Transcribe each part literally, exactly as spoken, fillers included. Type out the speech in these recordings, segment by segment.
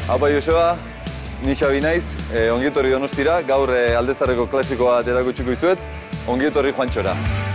Apa Joseba, ni Xabi naiz, eh, ongi etorri Donostira, gaur eh, Aldezarreko klasiko bat erakutsiko dizuet, ongi etorri Juantxora.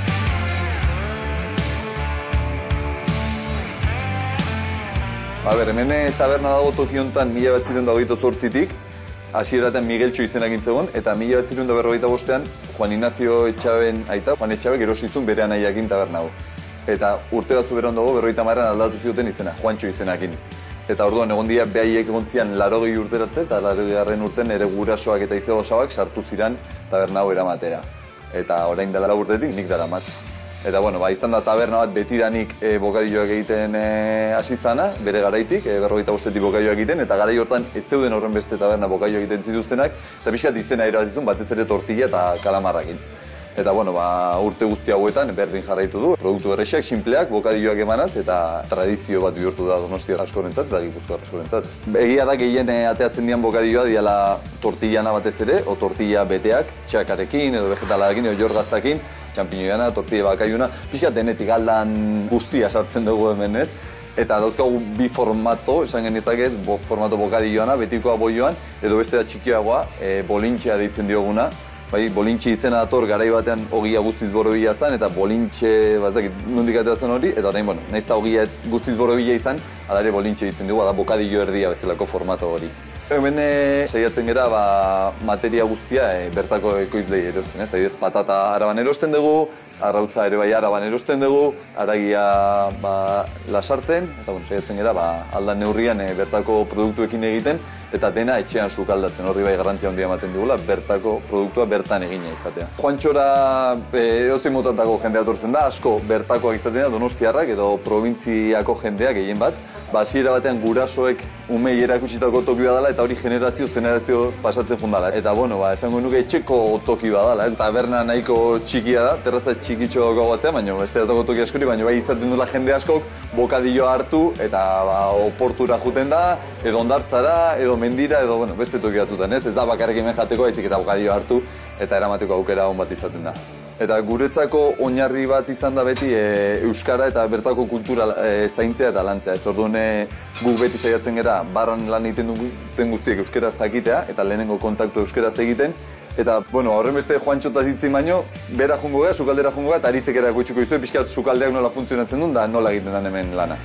A ber, hemen taberna dago toki hontan mila bederatziehun eta hogeita zortzitik, hasieraten Migueltxo izenak intzegon, eta mila bederatziehun eta berrogeita bostean Juan Ignacio Etxaben aita, Juan Etxabek erosizun bere anaiakin taberna hau. Eta urte batzu beran dago berrogeita hamarean aldatu zioten izena, Juantxo izenakin. Eta orduan egon dira behaiek egon zian larogei urterarte eta larogei garren urten ere gurasoak eta izego osabak sartu ziran taberna hau eramatera. Eta orain dela lau urtetik nik daramat. Eta bueno, ba, izan da taberna bat betidanik e, bokadilloak egiten hasi zana, bere garaitik, e, berrogeita bostetik bokadilloak egiten, eta garai hortan ez zeuden horren beste taberna bokadilloak egiten zituztenak, eta pixkat izena irabazizun batez ere tortilla eta kalamarrakin. Eta bueno, ba, urte guzti hauetan berdin jarraitu du, produktu berrexak, sinpleak, bokadilloak emanaz, eta tradizio bat bihurtu da Donostia askorentzat eta Gipuzkoa askorentzat. Egia da gehien ateatzen dian bokadilloa diala tortillana batez ere, o tortilla beteak, txakarekin edo vegetalarekin edo jorgaztakin, txampiñoiana, tortilla bakaiuna, pixkat denetik aldan guztia sartzen dugu hemen ez. Eta dauzkagu bi formato, esan genitzak ez, bo, formato bokadilloana, betikoa boioan, edo beste da txikioagoa, e, bolintxea deitzen dioguna. Bai, bolintxe izena dator garai batean ogia guztiz borobila zan, eta bolintxe, bazakit, nondik ateatzen hori, eta orain, bueno, nahiz eta ogia ez guztiz borobila izan, ala ere bolintxe ditzen dugu, da bokadillo erdia bezalako formato hori. Hemen saiatzen gera, ba, materia guztia e, bertako ekoizlei erosten, ez? Adibidez, patata araban erosten dugu, arrautza ere bai araban erosten dugu, aragia ba, lasarten, eta bueno, saiatzen gera, ba, aldan neurrian e, bertako produktuekin egiten, eta dena etxean sukaldatzen, horri bai garrantzia handia ematen digula, bertako produktua bertan egina izatea. Juantxora edozein motatako jendea etortzen da, asko bertakoak izaten da, donostiarrak edo probintziako jendeak gehien bat, ba, hasiera batean gurasoek umei erakutsitako toki badala eta hori generazioz generazio pasatzen fundala. Eta bueno, ba, esango nuke etxeko toki badala, eta taberna nahiko txikia da, terraza txikitxo daukago batzea, baina ez da toki askori, baina bai izaten dula jende askok bokadillo hartu eta ba, oportura juten da, edo ondartzara, edo mendira, edo bueno, beste toki batzutan, ez? Ez da bakarrik hemen jateko, baizik eta bokadillo hartu eta eramateko aukera on bat izaten da. Eta guretzako oinarri bat izan da beti e, euskara eta bertako kultura e, zaintzea eta lantzea. Ez orduan e, guk beti saiatzen gera barran lan egiten duten guztiek euskaraz jakitea eta lehenengo kontaktu euskaraz egiten. Eta, bueno, horren beste Juantxotaz hitzin baino, bera jungo gara, sukaldera jungo gara, eta aritzek erakutsiko dizue, pixkat sukaldeak nola funtzionatzen duen, da nola egiten den hemen lana.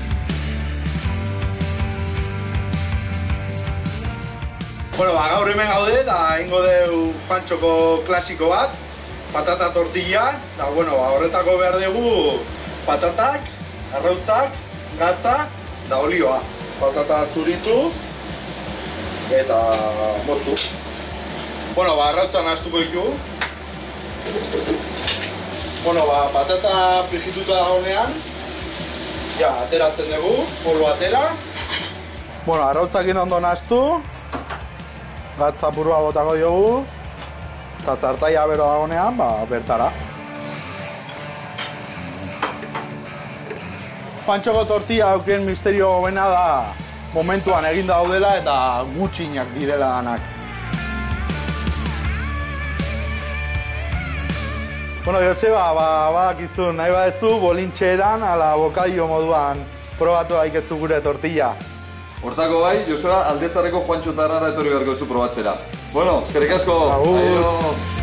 Bueno, ba, gaur hemen gaude, eta egingo deu Juantxoko klasiko bat, patata tortilla, eta, bueno, ba, horretako behar dugu patatak, arrautzak, gatza, eta olioa. Patata zuritu, eta moztu. Bueno, ba, arrautzak nahaztuko ditu. Bueno, ba, patata frigituta dagoenean, ja, ateratzen dugu, polo atera. Bueno, arrautzakin ondo nahaztu, gatza purua botako diogu, eta zartaia bero dagoenean, ba, bertara. Juantxoko tortilla aukien misterio gobena da momentuan egin daudela eta gutxinak direla danak. Bueno, Joseba, ba, badakizu, nahi badezu, bolintxeran, ala bokadillo moduan probatu daikezu gure tortilla. Hortako bai, Joseba, Aldezarreko Juantxo tarrara etorri beharko duzu probatzera. Bueno, eskerrik asko! Agur!